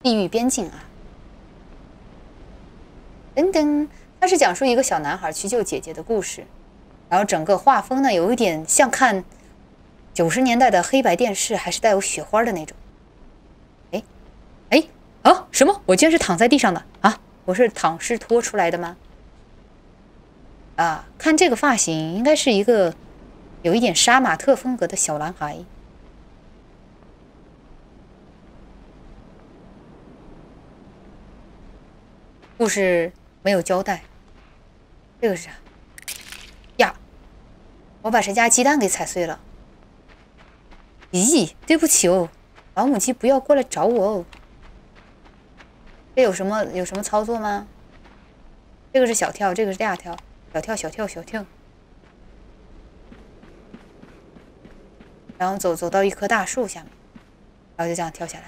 地狱边境啊。噔噔，它是讲述一个小男孩去救姐姐的故事，然后整个画风呢有一点像看90年代的黑白电视，还是带有雪花的那种。啊，什么？我竟然是躺在地上的啊！我是躺尸拖出来的吗？啊，看这个发型，应该是一个有一点杀马特风格的小男孩。故事没有交代，这个是啥呀？我把谁家鸡蛋给踩碎了。咦，对不起哦，老母鸡不要过来找我哦。这有什么操作吗？这个是小跳，这个是大跳，小跳小跳小跳，然后走到一棵大树下面，然后就这样跳下来。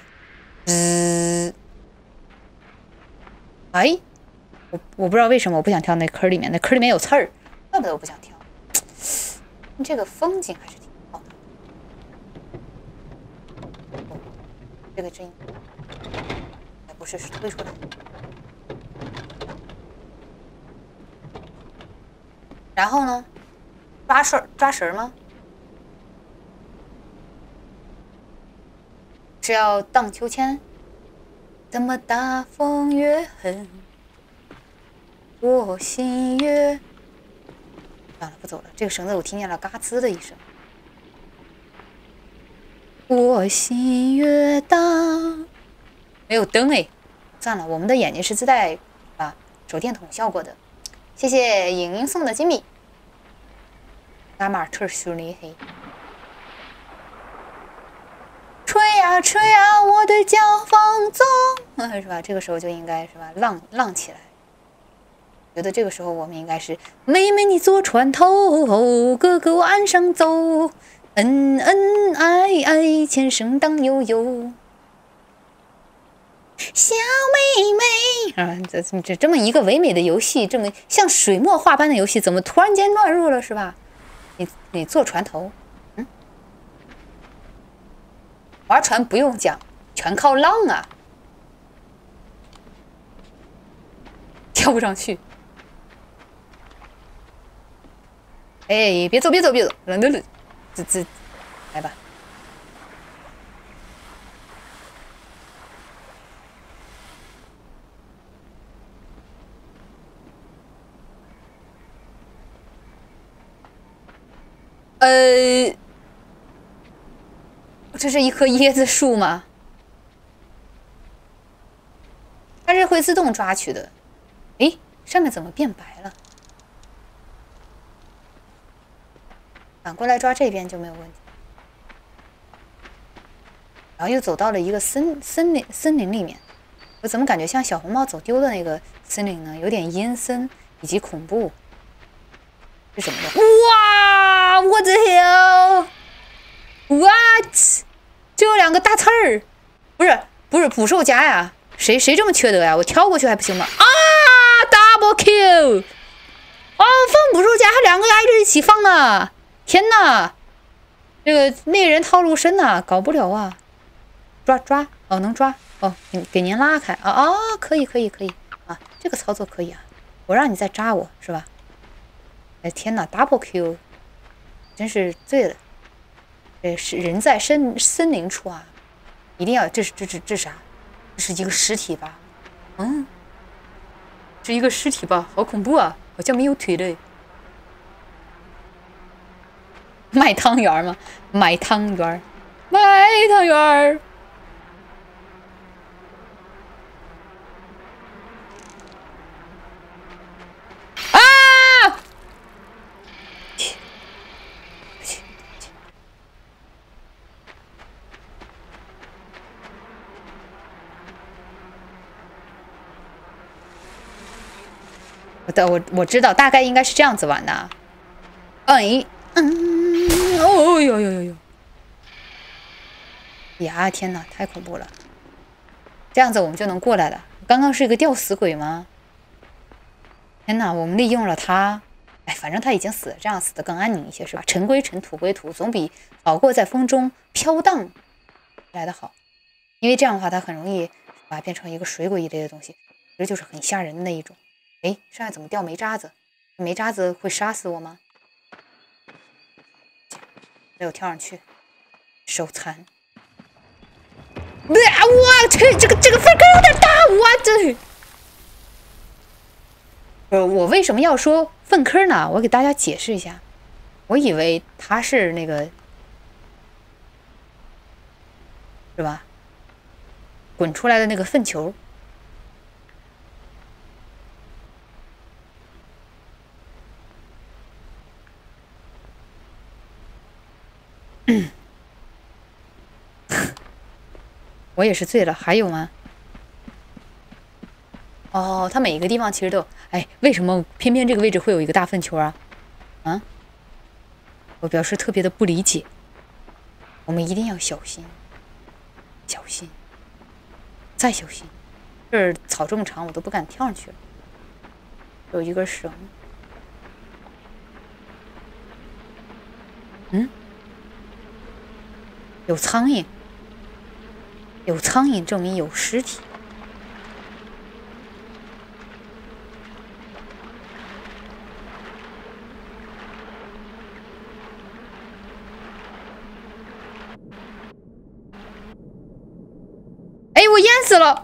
哎，我不知道为什么我不想跳那坑里面，那坑里面有刺儿，怪不得我不想跳。这个风景还是挺好的。这个声音，不是推出来。然后呢？抓绳吗？是要荡秋千？怎么大风越狠，我心越……算了，不走了。这个绳子我听见了嘎吱的一声。我心越大，没有灯哎，算了，我们的眼睛是自带手电筒效果的。谢谢莹莹送的金币。拉马尔特苏尼黑，吹呀吹呀，我的脚放纵，是吧？这个时候就应该是吧，浪起来。觉得这个时候我们应该是妹妹你坐船头，哥哥我岸上走，恩恩爱爱，前生荡悠悠。小妹妹啊，这么一个唯美的游戏，这么像水墨画般的游戏，怎么突然间乱入了，是吧？你坐船头，划船不用讲，全靠浪啊，跳不上去。哎，别走，来吧。这是一棵椰子树吗？它是会自动抓取的。诶，上面怎么变白了？反过来抓这边就没有问题。然后又走到了一个森林里面，我怎么感觉像小红帽走丢的那个森林呢？有点阴森以及恐怖。是什么的？哇！我的 hell！What？ 这有2个大刺儿，不是捕兽夹呀？谁这么缺德呀？我跳过去还不行吗？啊 ！Double kill！ 哦，放捕兽夹还2个挨着一起放呢！天哪，这个内人套路深呐，搞不了啊！抓哦，能抓哦，给您拉开啊！可以啊，这个操作可以啊！我让你再扎我是吧？哎天哪 ，Double kill， 真是醉了！是人在森林处啊，一定要这啥？这是一个尸体吧？是一个尸体吧？好恐怖啊！好像没有腿的。卖汤圆吗？买汤圆。啊！我知道，大概应该是这样子玩的。哦呦！呀，天哪，太恐怖了！这样子我们就能过来了。刚刚是一个吊死鬼吗？天哪，我们利用了他。哎，反正他已经死了，这样死的更安宁一些，是吧？尘归尘，土归土，总比好过在风中飘荡来的好。因为这样的话，他很容易把它变成一个水果一类的东西，这就是很吓人的那一种。哎，上面怎么掉煤渣子？煤渣子会杀死我吗？没有跳上去，手残。我去，这个粪坑有点大，我为什么要说粪坑呢？我给大家解释一下，我以为它是那个，是吧？滚出来的那个粪球。我也是醉了，还有吗？哦，它每一个地方其实都有。哎，为什么偏偏这个位置会有一个大粪球啊？啊？我表示特别的不理解。我们一定要小心，小心，再小心。这儿草这么长，我都不敢跳上去了。有一根绳。嗯？有苍蝇。有苍蝇证明有尸体。哎，我淹死了！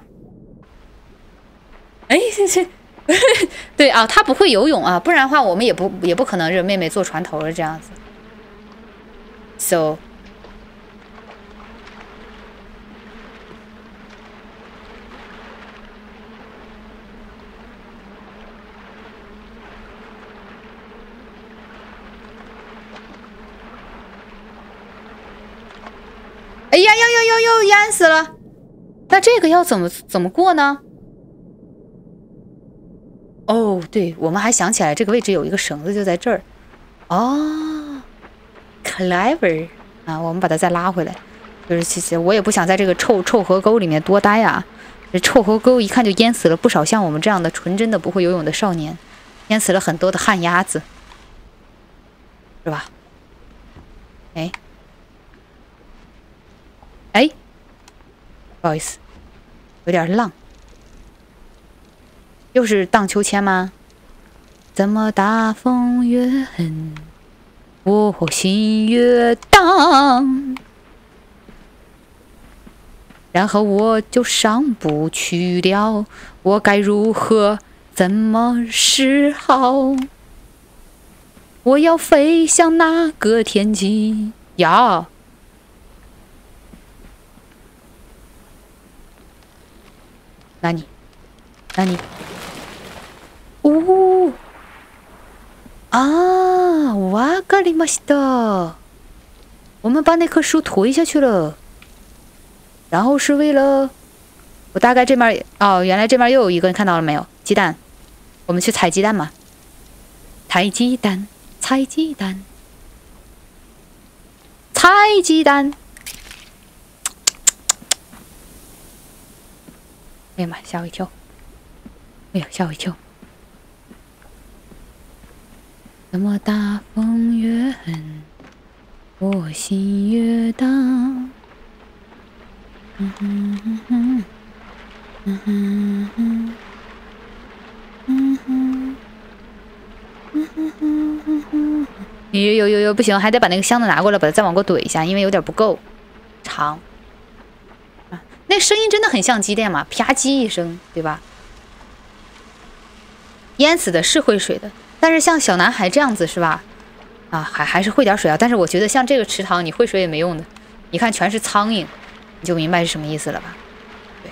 哎，对啊，他不会游泳啊，不然的话我们也不可能让妹妹坐船头了这样子。So。哎呀，要淹死了！那这个要怎么过呢？哦，对，我们还想起来这个位置有一个绳子，就在这儿。哦 ，clever 啊！我们把它再拉回来。就是其实我也不想在这个臭河沟里面多待啊。这臭河沟一看就淹死了不少像我们这样的纯真的不会游泳的少年，淹死了很多的旱鸭子，是吧？哎，不好意思，有点浪。又是荡秋千吗？怎么大风越狠，我心越荡。然后我就上不去了，我该如何怎么是好？我要飞向那个天际呀！那你，哦啊，わかりました。我们把那棵树推下去了，然后是为了，我大概这边哦，原来这边又有一个，你看到了没有？鸡蛋，我们去采鸡蛋嘛。采鸡蛋，采鸡蛋，采鸡蛋。哎呀妈，吓我一跳！哎呀，吓我一跳！怎么大风越狠，我心越荡。有，不行，还得把那个箱子拿过来，把它再往过怼一下，因为有点不够长。那声音真的很像鸡蛋嘛，啪叽一声，对吧？淹死的是会水的，但是像小男孩这样子是吧？啊，还是会点水啊。但是我觉得像这个池塘，你会水也没用的。你看全是苍蝇，你就明白是什么意思了吧？对。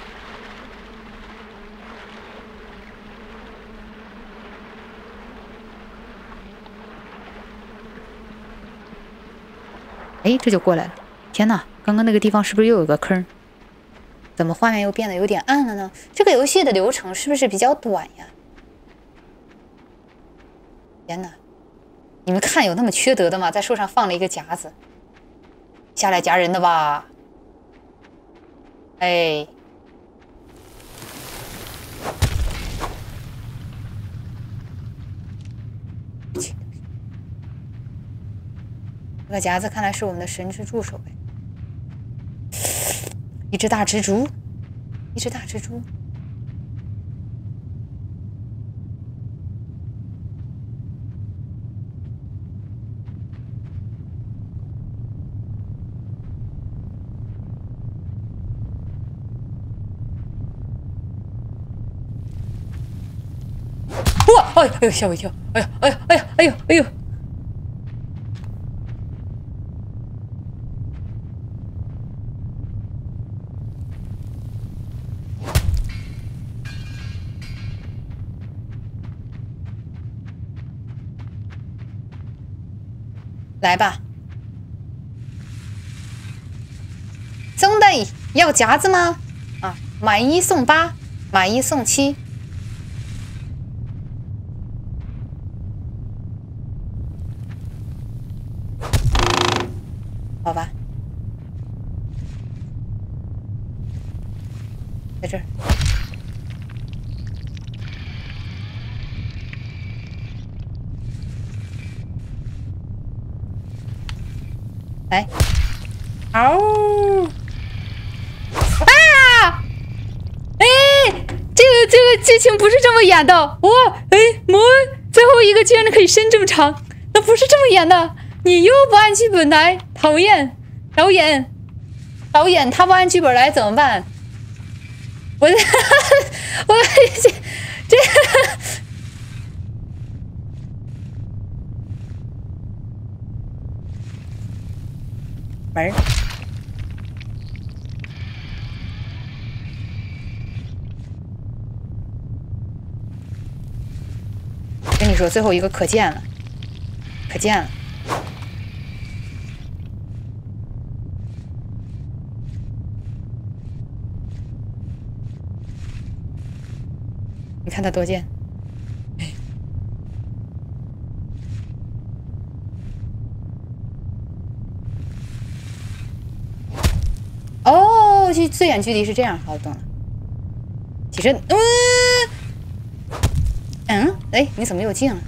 哎，这就过来了。天哪，刚刚那个地方是不是又有个坑？怎么画面又变得有点暗了呢？这个游戏的流程是不是比较短呀？天哪！你们看有那么缺德的吗？在树上放了一个夹子，下来夹人的吧？哎，这个夹子看来是我们的神之助手哎，一只大蜘蛛。 一只大蜘蛛。哇！哎呦，吓我一跳！哎呀，哎呀，哎呀，哎呦，哎呦！来吧，兄弟，要夹子吗？啊，买1送8，买1送7。好吧，在这儿。来，嗷！啊！哎，这个剧情不是这么演的。哇，哎，最后一个居然可以伸这么长，那不是这么演的。你又不按剧本来，讨厌！导演，他不按剧本来怎么办？我这门儿。跟你说，最后一个可见了，可见了。你看他多贱！哦，最远距离是这样，好，懂了。起身，哎，你怎么又进了？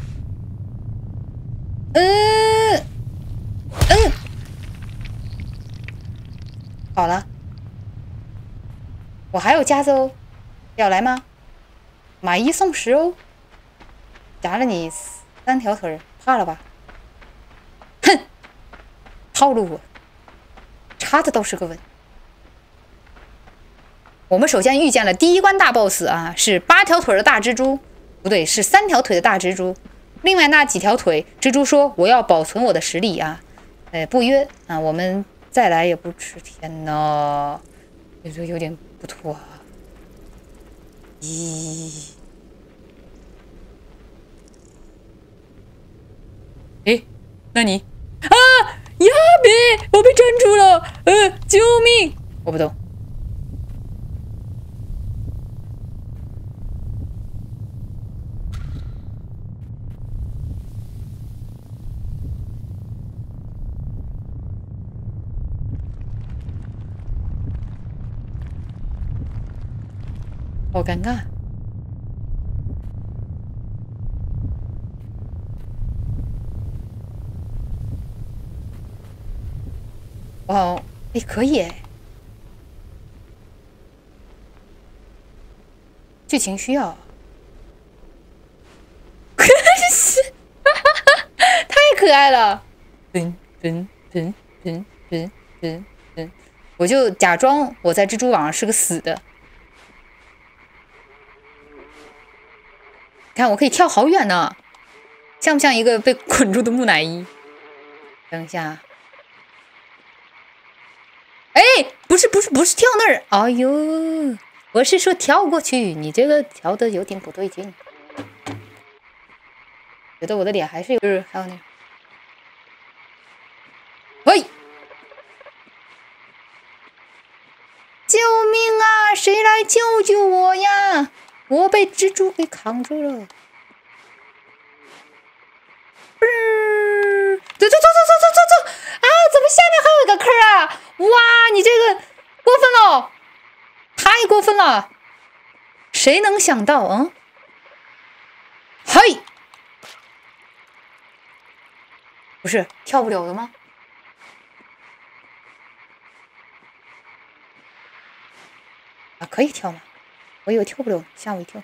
好了，我还有夹子哦，要来吗？买1送10哦，夹了你3条腿，怕了吧？哼，套路我，插的倒是个稳。我们首先遇见了第1关大 boss 啊，是8条腿的大蜘蛛，不对，是3条腿的大蜘蛛。另外那几条腿，蜘蛛说我要保存我的实力啊，不约啊，我们再来也不迟。天哪，有点不妥啊！咦？哎，那你啊呀别，我被粘住了，救命！我不懂。好尴尬。哦，哎，可以哎，剧情需要。太可爱了！我就假装我在蜘蛛网上是个死的。看，我可以跳好远呢，像不像一个被捆住的木乃伊？等一下，哎，不是跳那儿，哎呦，我是说跳过去，你这个跳的有点不对劲。觉得我的脸还是还有那，喂，救命啊！谁来救救我呀？我被蜘蛛给扛住了。走啊！怎么下面还有一个坑啊？哇，你这个过分了，太过分了！谁能想到？嘿，不是跳不了的吗？ 啊，可以跳吗？我以为跳不了，吓我一跳。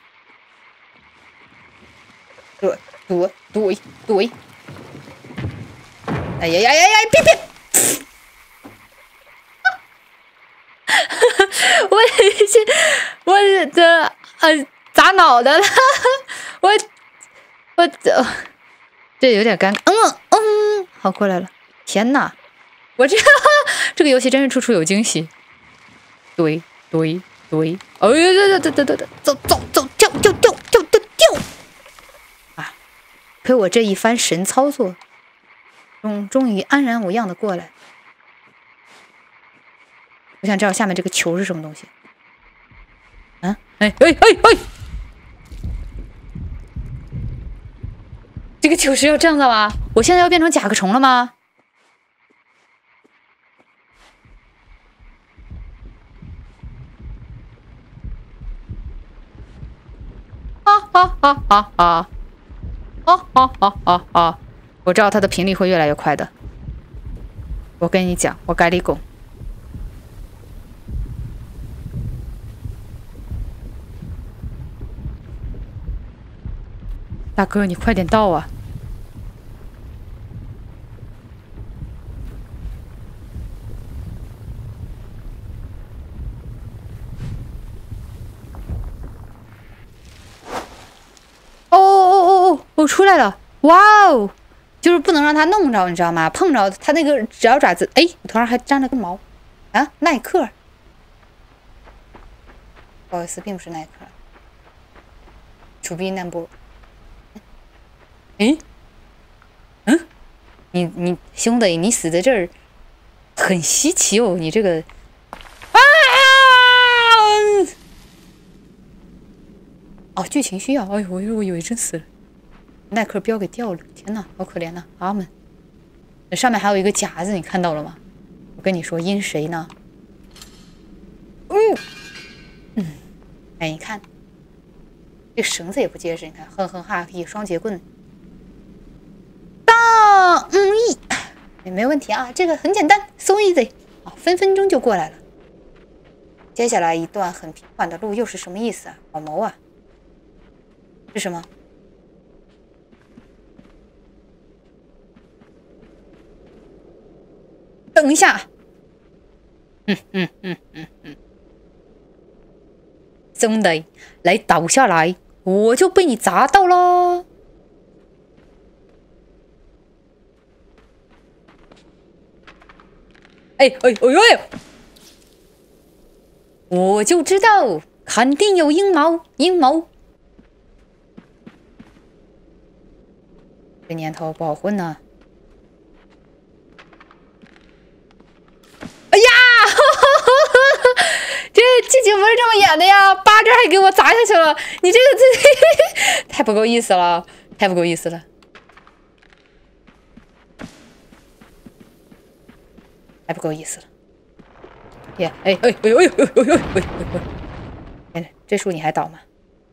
对！哎呀！别！我的砸脑袋了！我这有点尴尬。好，过来了。天哪，我这个游戏真是处处有惊喜。对！哎呀，走，跳！啊！亏我这一番神操作，终于安然无恙的过来。我想知道下面这个球是什么东西。啊！哎！这个球是要这样的吗？我现在要变成甲壳虫了吗？我知道它的频率会越来越快的。我跟你讲，我该立功。大哥，你快点到啊！我出来了！哇哦，就是不能让它弄着，你知道吗？碰着它那个脚爪子，哎，我头上还沾了个毛啊！耐克，不好意思，并不是耐克。To be number，哎，你兄弟，你死在这儿很稀奇哦，你这个哦，剧情需要，哎呦，我以为真死了。耐克标给掉了，天哪，好可怜呐！阿门。那上面还有一个夹子，你看到了吗？我跟你说，阴谁呢？哎，你看，这绳子也不结实，你看，哼哈嘿，双节棍。也没问题啊，这个很简单 ，so easy 啊，分分钟就过来了。接下来一段很平缓的路又是什么意思啊？好毛啊！是什么？等一下，兄弟，来倒下来，我就被你砸到了。哎！我就知道，肯定有阴谋。这年头不好混呐。哎呀，这剧情不是这么演的呀！八这还给我砸下去了，你这个太不够意思了，太不够意思了。还不够意思了，耶！哎！这树你还倒吗？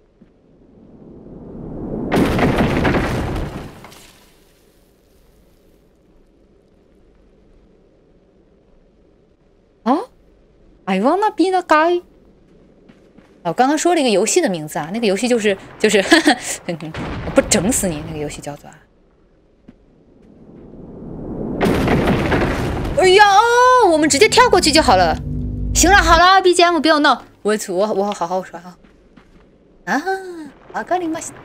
啊 ？I wanna be the guy。我刚刚说了一个游戏的名字啊，那个游戏就是我不整死你，那个游戏叫做。哎呀，我们直接跳过去就好了。行了，好了 ，BGM 不要闹，我好好说啊。わかりました。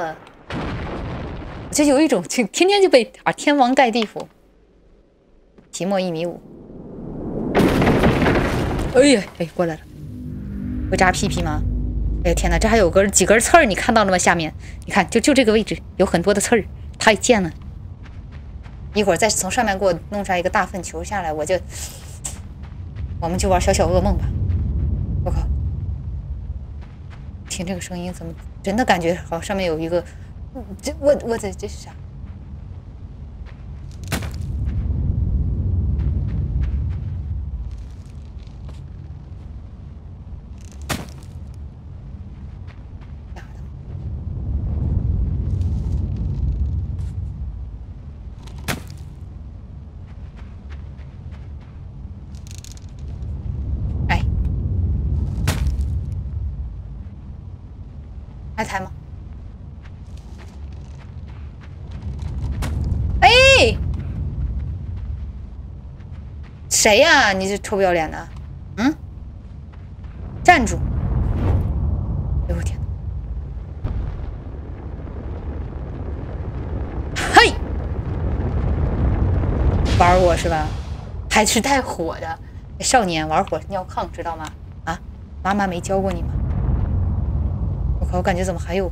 就有一种天天就被天王盖地府，期末1.5米。哎呀，过来了，会扎屁屁吗？哎呀天哪，这还有几根刺儿，你看到了吗？下面你看，就这个位置有很多的刺儿，太贱了。一会儿再从上面给我弄出来一个大粪球下来，我们就玩小噩梦吧。我靠，听这个声音怎么真的感觉好上面有一个，这是啥？ 还抬吗？哎，谁呀？你这臭不要脸的！嗯，站住！哎呦我天！嘿，玩我是吧？还是带火的少年，玩火尿炕，知道吗？啊，妈妈没教过你吗？我靠，我感觉怎么还有？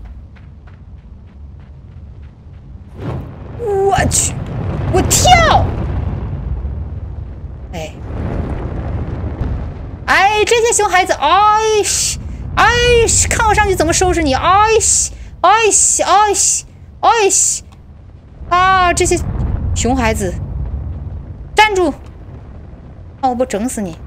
我去，我跳！哎，这些熊孩子，哎西，哎西，看我上去怎么收拾你！哎西，哎西，哎西，哎西！啊，这些熊孩子，站住！看我不整死你！